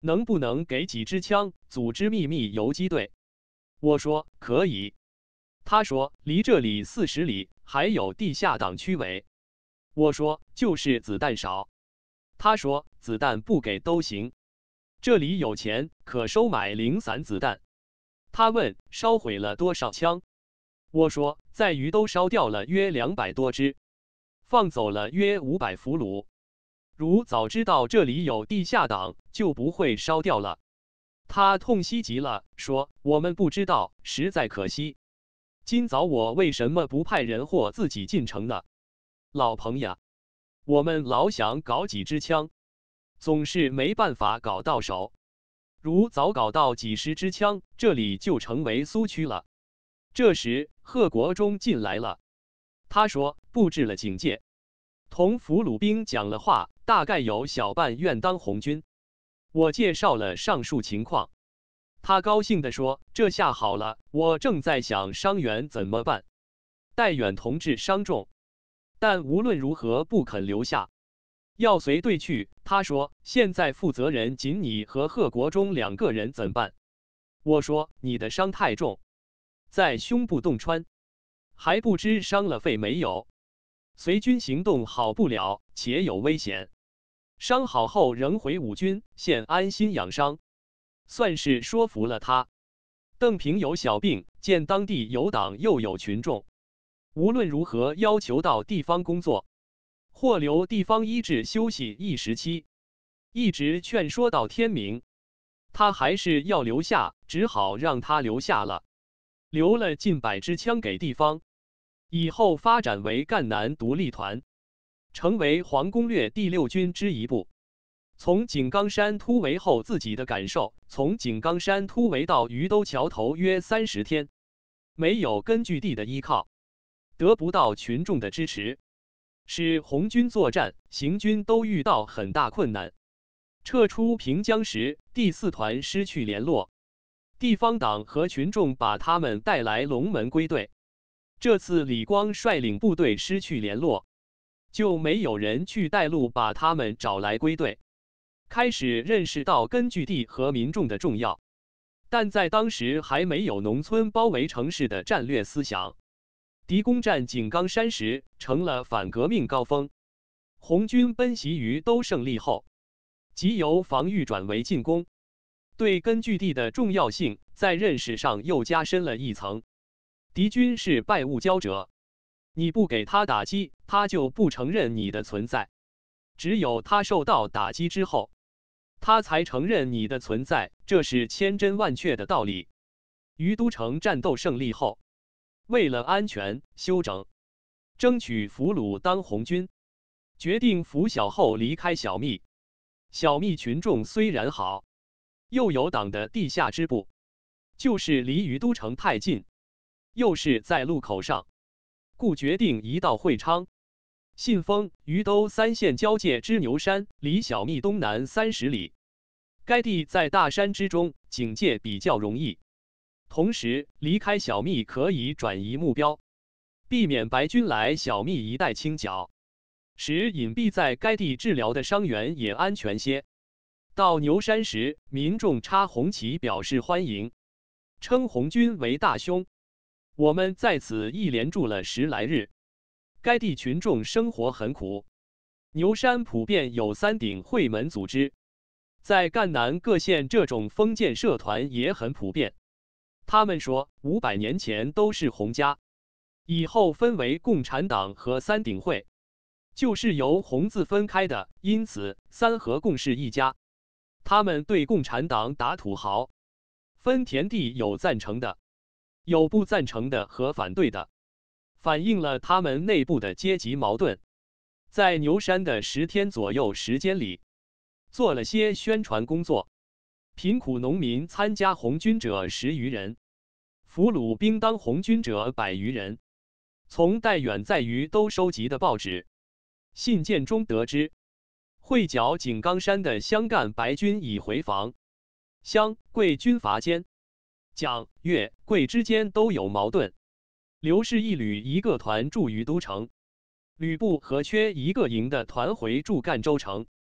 能不能给几支枪，组织秘密游击队？我说可以。他说离这里四十里还有地下党区委。我说就是子弹少。他说子弹不给都行，这里有钱可收买零散子弹。他问烧毁了多少枪？我说在于都烧掉了约两百多支，放走了约五百俘虏。如早知道这里有地下党，就不会烧掉了。他痛惜极了，说我们不知道，实在可惜。今早我为什么不派人或自己进城呢？老彭呀，我们老想搞几支枪，总是没办法搞到手。如早搞到几十支枪，这里就成为苏区了。这时贺国忠进来了，他说布置了警戒，同俘虏兵讲了话，大概有小半愿当红军。我介绍了上述情况，他高兴地说这下好了，我正在想伤员怎么办。戴远同志伤重，但无论如何不肯留下，要随队去。他说现在负责人仅你和贺国忠两个人怎办？我说你的伤太重，在胸部洞穿，还不知伤了肺没有，随军行动好不了，且有危险。伤好后仍回五军，现安心养伤，算是说服了他。邓平有小病，见当地有党又有群众，无论如何要求到地方工作，或留地方医治休息一时期，一直劝说到天明，他还是要留下，只好让他留下了，留了近百支枪给地方，以后发展为赣南独立团，成为黄攻略第六军之一部。从井冈山突围后自己的感受，从井冈山突围到鱼兜桥头约三十天，没有根据地的依靠，得不到群众的支持，使红军作战行军都遇到很大困难。撤出平江时，第四团失去联络，地方党和群众把他们带来龙门归队。这次李光率领部队失去联络，就没有人去带路把他们找来归队。开始认识到根据地和民众的重要，但在当时还没有农村包围城市的战略思想。敌攻占井冈山时，成了反革命高峰。红军奔袭于都胜利后，即由防御转为进攻，对根据地的重要性在认识上又加深了一层。敌军是拜物教者，你不给他打击，他就不承认你的存在。只有他受到打击之后，他才承认你的存在，这是千真万确的道理。于都城战斗胜利后，为了安全休整，争取俘虏当红军，决定拂晓后离开小密。小密群众虽然好，又有党的地下支部，就是离于都城太近，又是在路口上，故决定移到会昌。信丰、于都三县交界之牛山，离小密东南三十里。该地在大山之中，警戒比较容易。同时，离开小密可以转移目标，避免白军来小密一带清剿，使隐蔽在该地治疗的伤员也安全些。到牛山时，民众插红旗表示欢迎，称红军为大兄。我们在此一连住了十来日。该地群众生活很苦，牛山普遍有三顶会门组织，在赣南各县这种封建社团也很普遍。他们说，五百年前都是洪家，以后分为共产党和三顶会，就是由洪字分开的，因此三合共是一家。他们对共产党打土豪，分田地有赞成的，有不赞成的和反对的，反映了他们内部的阶级矛盾。在牛山的十天左右时间里，做了些宣传工作。贫苦农民参加红军者十余人，俘虏兵当红军者百余人。从戴远在于都收集的报纸、信件中得知，会剿井冈山的湘赣白军已回防。湘、桂军阀间，蒋、粤、桂之间都有矛盾。刘氏一旅一个团驻于都城，吕布和缺一个营的团回驻赣州城。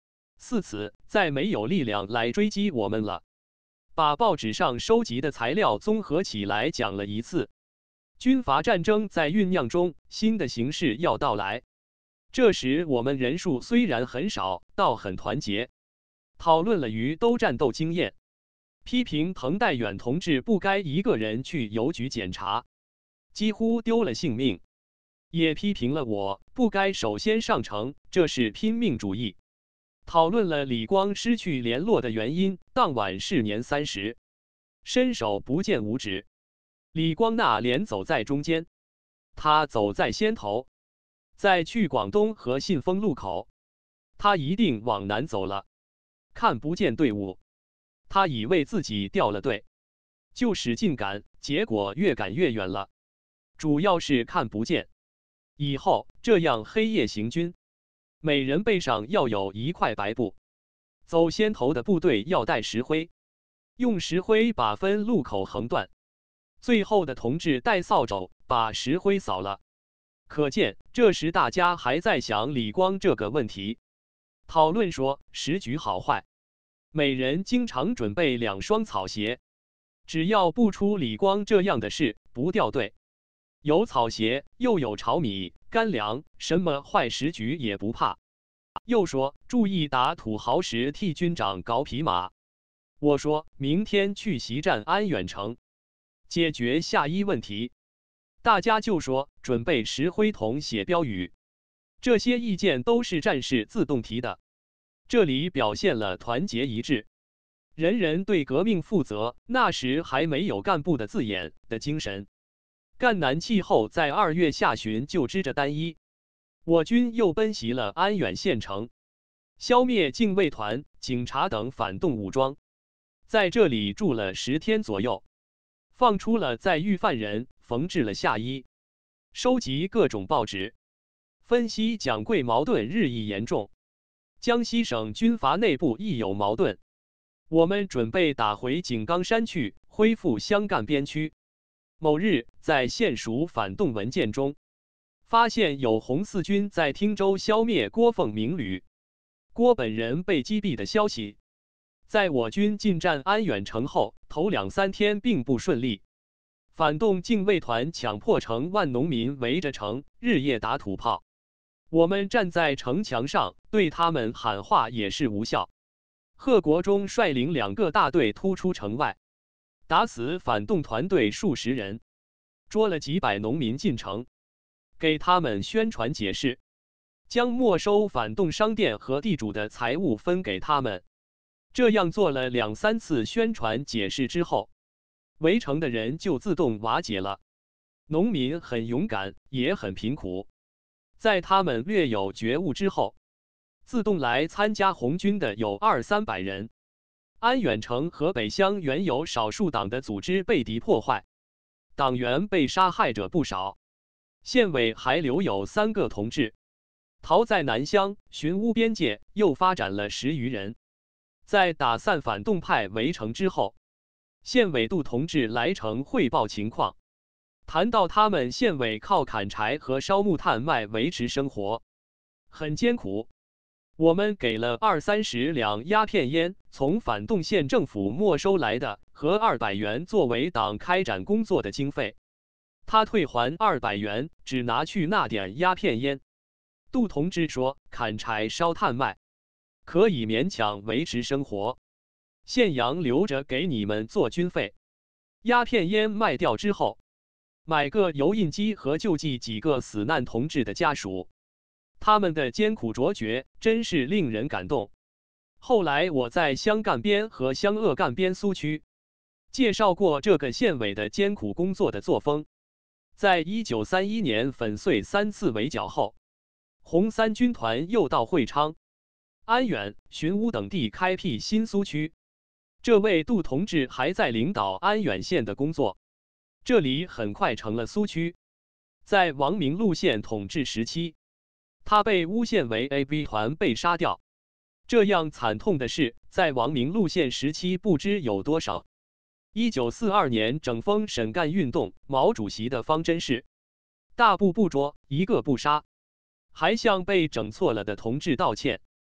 自此再没有力量来追击我们了。把报纸上收集的材料综合起来讲了一次。军阀战争在酝酿中，新的形势要到来。这时我们人数虽然很少，倒很团结。讨论了于都战斗经验，批评滕代远同志不该一个人去邮局检查，几乎丢了性命；也批评了我不该首先上城，这是拼命主义。讨论了李光失去联络的原因。当晚是年三十，伸手不见五指。李光那连走在中间，他走在先头。在去广东和信丰路口，他一定往南走了，看不见队伍，他以为自己掉了队，就使劲赶，结果越赶越远了。主要是看不见。以后这样黑夜行军，每人背上要有一块白布，走先头的部队要带石灰，用石灰把分路口横断，最后的同志带扫帚把石灰扫了。可见这时大家还在想李光这个问题，讨论说时局好坏，每人经常准备两双草鞋，只要不出李光这样的事，不掉队。有草鞋，又有炒米干粮，什么坏时局也不怕。又说注意打土豪时替军长搞匹马。我说明天去袭占安远城，解决下衣问题。大家就说准备石灰桶写标语，这些意见都是战士自动提的。这里表现了团结一致，人人对革命负责，那时还没有干部的字眼的精神。赣南气候在二月下旬就织着单衣，我军又奔袭了安远县城，消灭禁卫团、警察等反动武装，在这里住了十天左右，放出了在狱犯人，缝制了下衣，收集各种报纸，分析蒋桂矛盾日益严重，江西省军阀内部亦有矛盾，我们准备打回井冈山去，恢复湘赣边区。某日，在县属反动文件中，发现有红四军在汀州消灭郭凤鸣旅、郭本人被击毙的消息。在我军进占安远城后，头两三天并不顺利，反动禁卫团强迫城万农民围着城，日夜打土炮。我们站在城墙上，对他们喊话也是无效。贺国忠率领两个大队突出城外，打死反动团队数十人，捉了几百农民进城，给他们宣传解释，将没收反动商店和地主的财物分给他们。这样做了两三次宣传解释之后，围城的人就自动瓦解了。农民很勇敢，也很贫苦，在他们略有觉悟之后，自动来参加红军的有二三百人。安远城和北乡原有少数党的组织被敌破坏，党员被杀害者不少，县委还留有三个同志。逃在南乡寻乌边界，又发展了十余人。在打散反动派围城之后，县委杜同志来城汇报情况，谈到他们县委靠砍柴和烧木炭卖维持生活，很艰苦。我们给了二三十两鸦片烟，从反动县政府没收来的，和二百元作为党开展工作的经费。他退还二百元，只拿去那点鸦片烟。杜同志说，砍柴烧炭卖，可以勉强维持生活，县洋留着给你们做军费。鸦片烟卖掉之后，买个油印机和救济几个死难同志的家属。他们的艰苦卓绝，真是令人感动。后来我在湘赣边和湘鄂赣边苏区介绍过这个县委的艰苦工作的作风。在一九三一年粉碎三次围剿后，红三军团又到会昌、安远、寻乌等地开辟新苏区。这位杜同志还在领导安远县的工作，这里很快成了苏区。在王明路县统治时期，他被诬陷为 A B 团被杀掉。这样惨痛的事，在王明路县时期不知有多少。一九四二年整风沈赣运动，毛主席的方针是大部不捉，一个不杀，还向被整错了的同志道歉。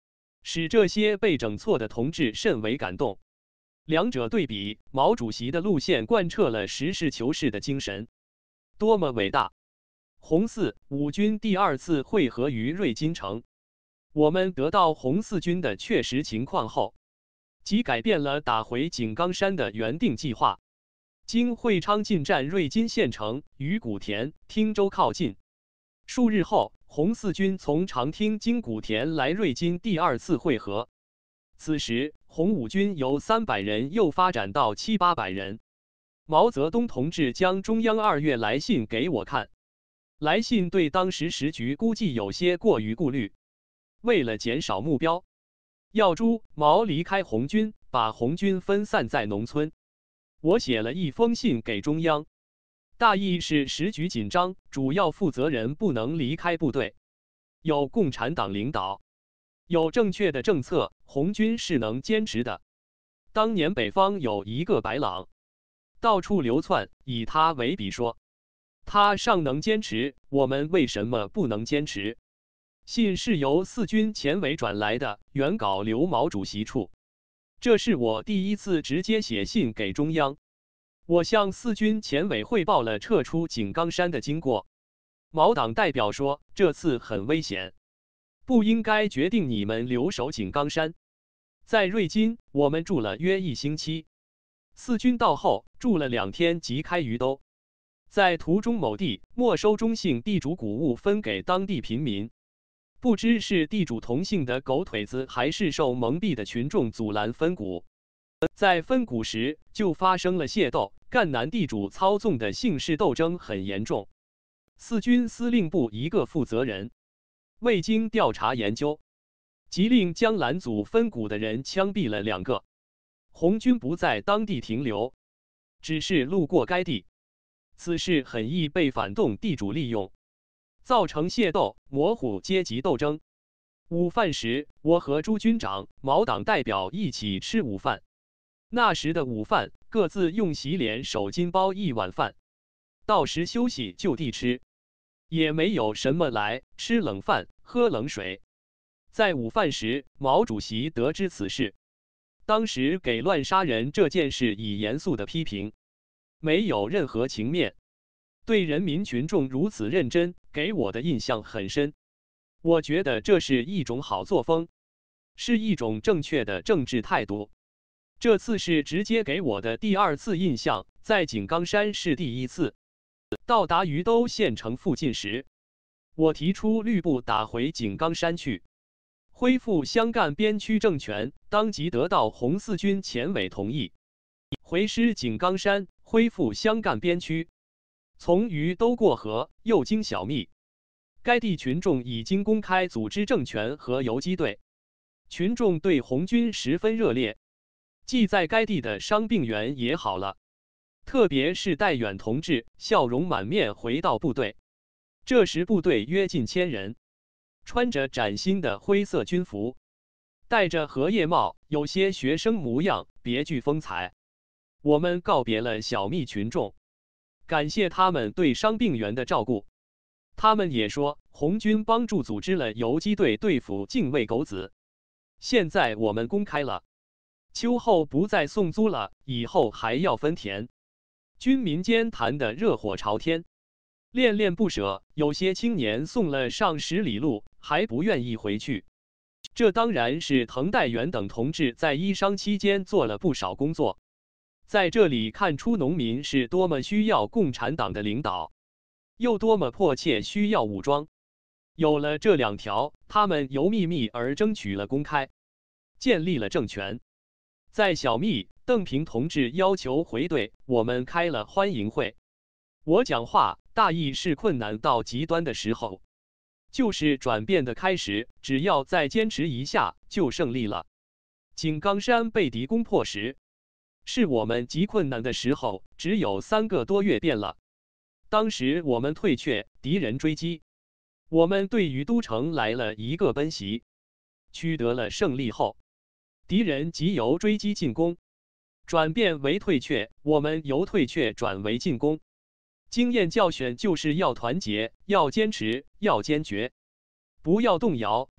使这些被整错的同志甚为感动。两者对比，毛主席的路线贯彻了实事求是的精神，多么伟大！红四五军第二次会合于瑞金城，我们得到红四军的确实情况后，即改变了打回井冈山的原定计划。经会昌进占瑞金县城，与古田、汀州靠近。数日后，红四军从长汀经古田来瑞金第二次会合。此时，红五军由三百人又发展到七八百人。毛泽东同志将中央二月来信给我看，来信对当时时局估计有些过于顾虑，为了减少目标，要朱毛离开红军，把红军分散在农村。我写了一封信给中央，大意是时局紧张，主要负责人不能离开部队，有共产党领导，有正确的政策，红军是能坚持的。当年北方有一个白朗，到处流窜，以他为比说，他尚能坚持，我们为什么不能坚持？信是由四军前委转来的，原稿留毛主席处。这是我第一次直接写信给中央。我向四军前委汇报了撤出井冈山的经过。毛党代表说，这次很危险，不应该决定你们留守井冈山。在瑞金，我们住了约一星期。四军到后，住了两天即开于都。在途中某地没收中姓地主谷物分给当地贫民。不知是地主同姓的狗腿子，还是受蒙蔽的群众阻拦分谷。在分谷时，就发生了械斗，赣南地主操纵的姓氏斗争很严重。四军司令部一个负责人未经调查研究，即令将拦阻分谷的人枪毙了两个。红军不在当地停留，只是路过该地。此事很易被反动地主利用，造成械斗，模糊阶级斗争。午饭时，我和朱军长、毛党代表一起吃午饭。那时的午饭，各自用洗脸手巾包一碗饭，到时休息就地吃，也没有什么来吃冷饭、喝冷水。在午饭时，毛主席得知此事，当时给乱杀人这件事以严肃的批评，没有任何情面。对人民群众如此认真，给我的印象很深。我觉得这是一种好作风，是一种正确的政治态度。这次是直接给我的第二次印象，在井冈山是第一次。到达于都县城附近时，我提出律部打回井冈山去，恢复湘赣边区政权，当即得到红四军前委同意，回师井冈山，恢复湘赣边区。从于都过河，又经小密，该地群众已经公开组织政权和游击队，群众对红军十分热烈。即在该地的伤病员也好了，特别是戴远同志，笑容满面回到部队。这时部队约近千人，穿着崭新的灰色军服，戴着荷叶帽，有些学生模样，别具风采。我们告别了小密群众，感谢他们对伤病员的照顾。他们也说，红军帮助组织了游击队对付禁卫狗子。现在我们公开了，秋后不再送租了，以后还要分田。军民间谈得热火朝天，恋恋不舍。有些青年送了上十里路，还不愿意回去。这当然是滕代远等同志在医伤期间做了不少工作。在这里看出农民是多么需要共产党的领导，又多么迫切需要武装。有了这两条，他们由秘密而争取了公开，建立了政权。在小密，邓平同志要求回队，我们开了欢迎会。我讲话大意是困难到极端的时候，就是转变的开始，只要再坚持一下，就胜利了。井冈山被敌攻破时，是我们极困难的时候，只有三个多月变了。当时我们退却，敌人追击，我们对于都城来了一个奔袭，取得了胜利后，敌人即由追击进攻，转变为退却，我们由退却转为进攻。经验教训就是要团结，要坚持，要坚决，不要动摇，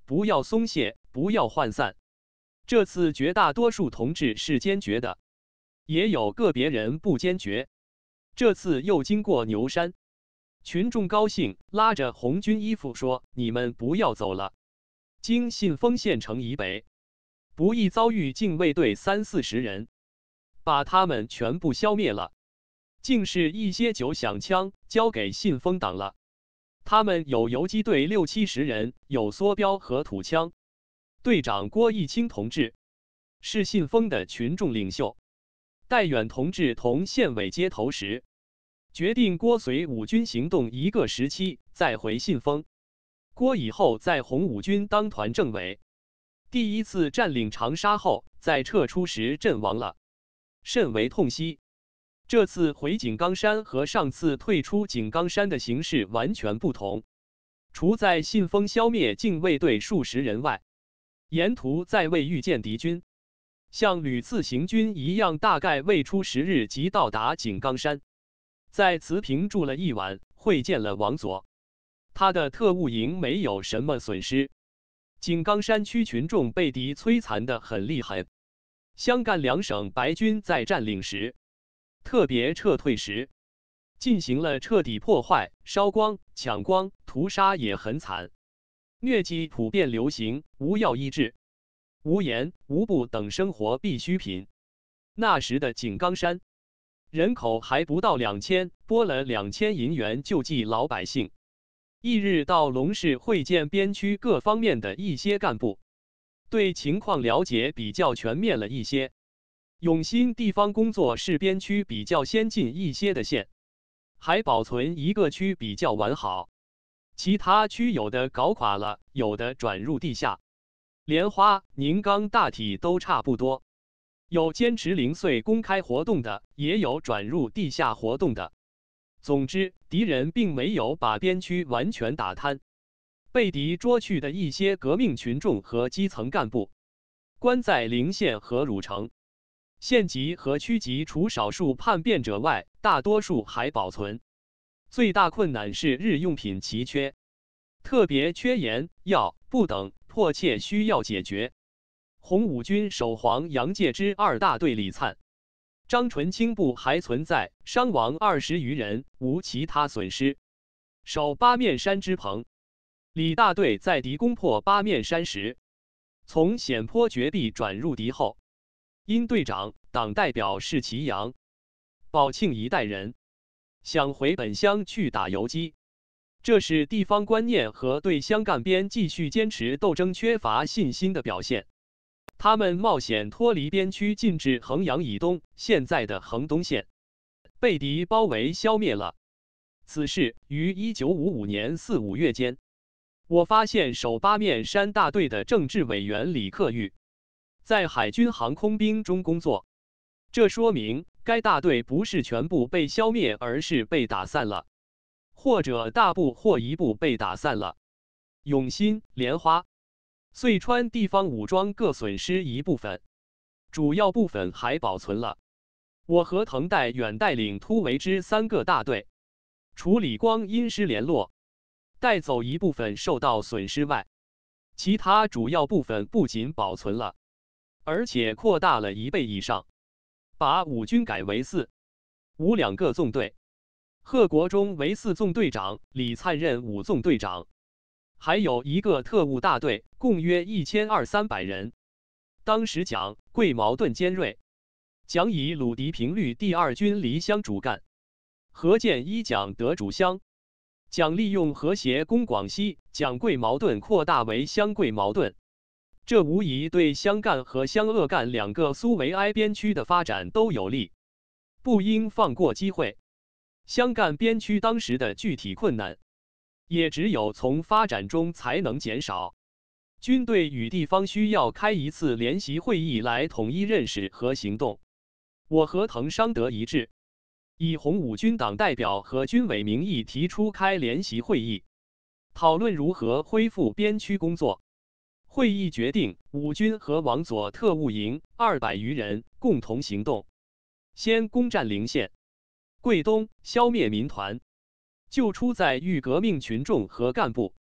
不要松懈，不要涣散。这次绝大多数同志是坚决的，也有个别人不坚决。这次又经过牛山，群众高兴，拉着红军衣服说：“你们不要走了。”经信丰县城以北，不易遭遇禁卫队三四十人，把他们全部消灭了。竟是一些九响枪交给信丰党了。他们有游击队六七十人，有梭镖和土枪。队长郭义清同志是信丰的群众领袖。戴远同志同县委接头时，决定郭随五军行动一个时期，再回信丰。郭以后在红五军当团政委，第一次占领长沙后，在撤出时阵亡了，甚为痛惜。这次回井冈山和上次退出井冈山的形势完全不同，除在信丰消灭禁卫队数十人外，沿途再未遇见敌军，像屡次行军一样，大概未出十日即到达井冈山，在慈平住了一晚，会见了王佐。他的特务营没有什么损失。井冈山区群众被敌摧残得很厉害，湘赣两省白军在占领时，特别撤退时，进行了彻底破坏，烧光、抢光、屠杀也很惨，疟疾普遍流行，无药医治，无盐、无布等生活必需品。那时的井冈山人口还不到两千，拨了两千银元救济老百姓。翌日到龙市会见边区各方面的一些干部，对情况了解比较全面了一些。永新地方工作是边区比较先进一些的县，还保存一个区比较完好，其他区有的搞垮了，有的转入地下。莲花、宁冈大体都差不多，有坚持零碎公开活动的，也有转入地下活动的。总之，敌人并没有把边区完全打瘫，被敌捉去的一些革命群众和基层干部，关在陵县和汝城。县级和区级除少数叛变者外，大多数还保存。最大困难是日用品奇缺，特别缺盐、药、布等，迫切需要解决。红五军守黄杨介之二大队李灿、张纯清部还存在，伤亡二十余人，无其他损失。守八面山之彭李大队在敌攻破八面山时，从险坡绝壁转入敌后，因队长、党代表是祁阳、宝庆一带人，想回本乡去打游击，这是地方观念和对湘赣边继续坚持斗争缺乏信心的表现。他们冒险脱离边区，进至衡阳以东，现在的衡东县，被敌包围消灭了。此事于一九五五年四五月间，我发现守八面山大队的政治委员李克玉在海军航空兵中工作，这说明该大队不是全部被消灭，而是被打散了，或者大部或一部被打散了。永新、莲花、遂川地方武装各损失一部分，主要部分还保存了。我和滕代远带领突围之三个大队，除李光因失联络，带走一部分受到损失外，其他主要部分不仅保存了，而且扩大了一倍以上，把五军改为四、五两个纵队。贺国忠为四纵队长，李灿任五纵队长。还有一个特务大队，共约一千二三百人。当时蒋桂矛盾尖锐，蒋以鲁敌平律第二军离湘主干，何建一蒋得主湘。蒋利用和谐攻广西，蒋桂矛盾扩大为湘桂矛盾，这无疑对湘赣和湘鄂赣两个苏维埃边区的发展都有利，不应放过机会。湘赣边区当时的具体困难，也只有从发展中才能减少。军队与地方需要开一次联席会议来统一认识和行动。我和滕商德一致，以红五军党代表和军委名义提出开联席会议，讨论如何恢复边区工作。会议决定，五军和王佐特务营二百余人共同行动，先攻占陵县、桂东，消灭民团，救出在豫革命群众和干部。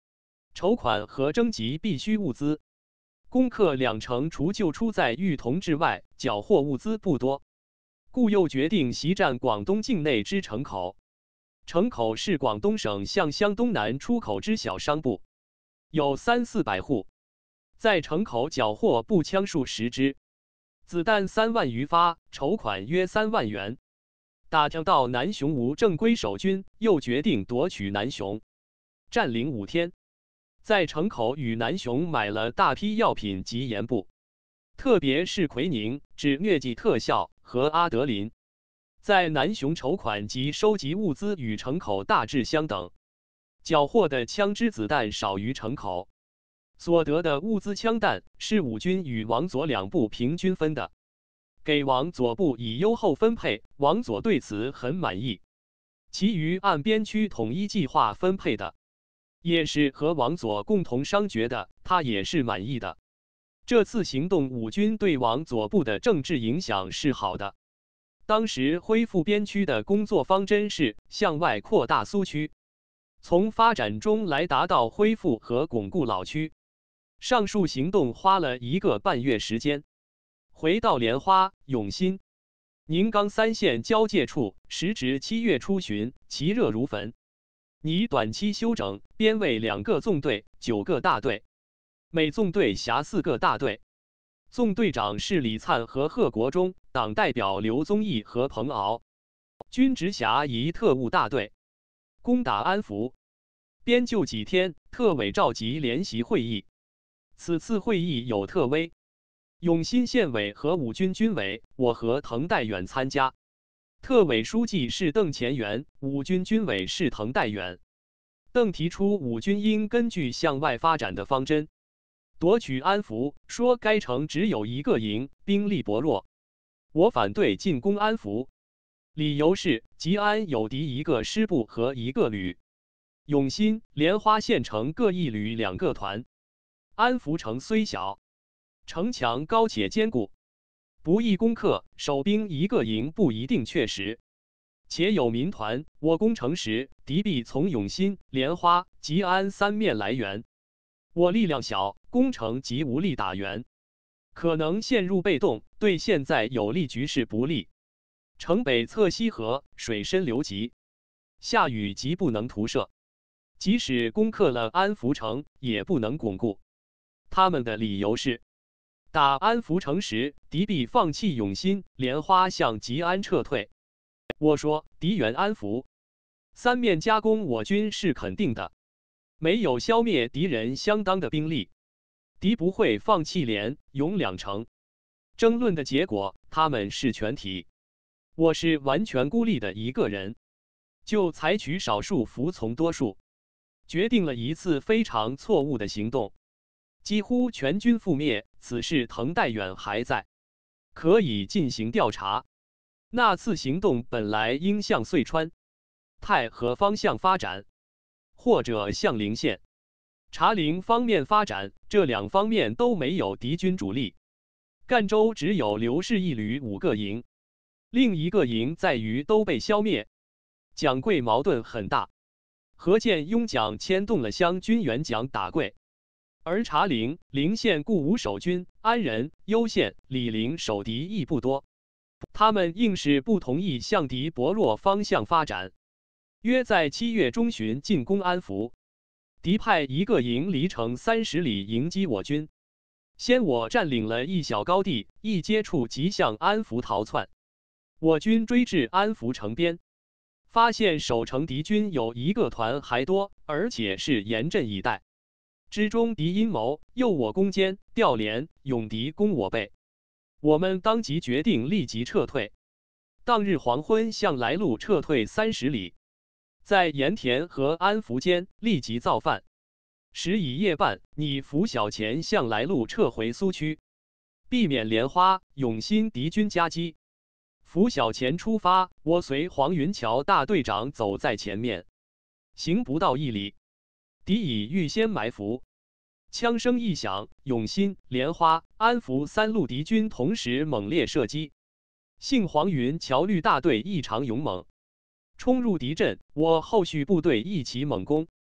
筹款和征集必需物资。攻克两城除就出在玉同之外，缴获物资不多，故又决定袭占广东境内之城口。城口是广东省向湘东南出口之小商埠，有三四百户。在城口缴获步枪数十支，子弹三万余发，筹款约三万元。打听到南雄无正规守军，又决定夺取南雄。占领五天，在城口与南雄买了大批药品及盐布，特别是奎宁、治疟疾特效和阿德林。在南雄筹款及收集物资与城口大致相等，缴获的枪支子弹少于城口。所得的物资枪弹是五军与王佐两部平均分的，给王佐部以优厚分配，王佐对此很满意。其余按边区统一计划分配的，也是和王佐共同商决的，他也是满意的。这次行动，五军对王佐部的政治影响是好的。当时恢复边区的工作方针是向外扩大苏区，从发展中来达到恢复和巩固老区。上述行动花了一个半月时间。回到莲花、永新、宁冈三县交界处，时值七月初旬，其热如焚。拟短期休整，编为两个纵队，九个大队，每纵队辖四个大队。纵队长是李灿和贺国忠，党代表刘宗义和彭敖。军直辖一特务大队，攻打安福。编就几天，特委召集联席会议。此次会议有特委、永新县委和五军军委，我和滕代远参加。特委书记是邓乾元，五军军委是滕代远。邓提出五军应根据向外发展的方针，夺取安福，说该城只有一个营，兵力薄弱。我反对进攻安福，理由是吉安有敌一个师部和一个旅，永新、莲花县城各一旅两个团。安福城虽小，城墙高且坚固，不易攻克，守兵一个营不一定确实。且有民团，我攻城时，敌必从永新、莲花、吉安三面来援。我力量小，攻城即无力打援，可能陷入被动，对现在有利局势不利。城北侧西河，水深流急，下雨即不能图射，即使攻克了安福城，也不能巩固。他们的理由是，打安福城时，敌必放弃永新、莲花向吉安撤退。我说，敌援安福，三面夹攻我军是肯定的，没有消灭敌人相当的兵力，敌不会放弃连、永两城。争论的结果，他们是全体，我是完全孤立的一个人，就采取少数服从多数，决定了一次非常错误的行动。几乎全军覆灭，此事滕代远还在，可以进行调查。那次行动本来应向遂川、太和方向发展，或者向陵县、茶陵方面发展，这两方面都没有敌军主力。赣州只有刘氏一旅五个营，另一个营在于都被消灭。蒋桂矛盾很大，何建雍蒋牵动了湘军援蒋打桂。而茶陵、陵县故无守军，安仁、攸县、醴陵守敌亦不多，他们硬是不同意向敌薄弱方向发展。约在七月中旬进攻安福，敌派一个营离城三十里迎击我军，先我占领了一小高地，一接触即向安福逃窜。我军追至安福城边，发现守城敌军有一个团还多，而且是严阵以待。之中敌阴谋，诱我攻坚，调连，勇敌攻我背。我们当即决定立即撤退。当日黄昏向来路撤退三十里，在盐田和安福间立即造饭。时已夜半，拟拂晓前向来路撤回苏区，避免莲花、永新敌军夹击。拂晓前出发，我随黄云桥大队长走在前面，行不到一里，敌已预先埋伏。枪声一响，永新、莲花、安福三路敌军同时猛烈射击。幸黄云桥绿大队异常勇猛，冲入敌阵，我后续部队一起猛攻。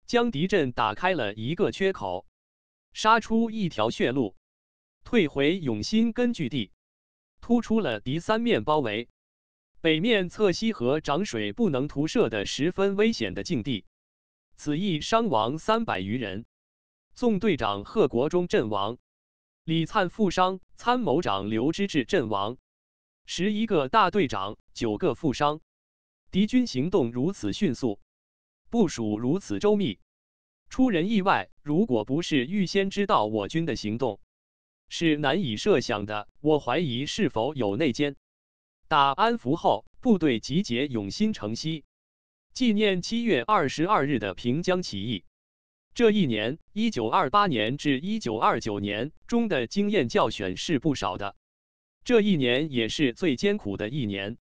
将敌阵打开了一个缺口，杀出一条血路，退回永新根据地，突出了敌三面包围。北面侧溪河涨水不能徒涉的十分危险的境地，此役伤亡三百余人。纵队长贺国忠阵亡，李灿负伤，参谋长刘知志阵亡，十一个大队长，九个负伤。敌军行动如此迅速，部署如此周密，出人意外。如果不是预先知道我军的行动，是难以设想的。我怀疑是否有内奸。打安福后，部队集结永新城西，纪念七月二十二日的平江起义。这一年，一九二八年至一九二九年中的经验教训是不少的。这一年也是最艰苦的一年。